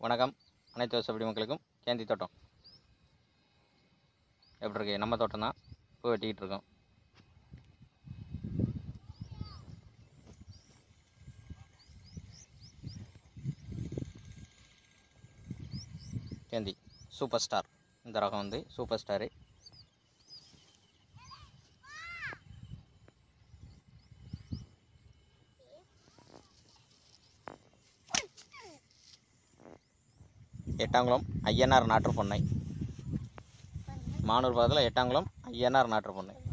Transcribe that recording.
வணக்கம். அனைத்து விவசாய மக்களுக்கும் கேந்தி தோட்டம் எப்படி இருக்கு? நம்ம தோட்டம் தான். பூ வெட்டிக்கிட்டு இருக்கோம். கேந்தி சூப்பர் ஸ்டார். இந்த ரகம் வந்து சூப்பர் ஸ்டாரு. எட்டாங்குளம் ஐயனார் நாட்டு பொன்னை. மானூர் பக்கத்தில் எட்டாங்குளம் ஐயனார் நாட்டு பொன்னை.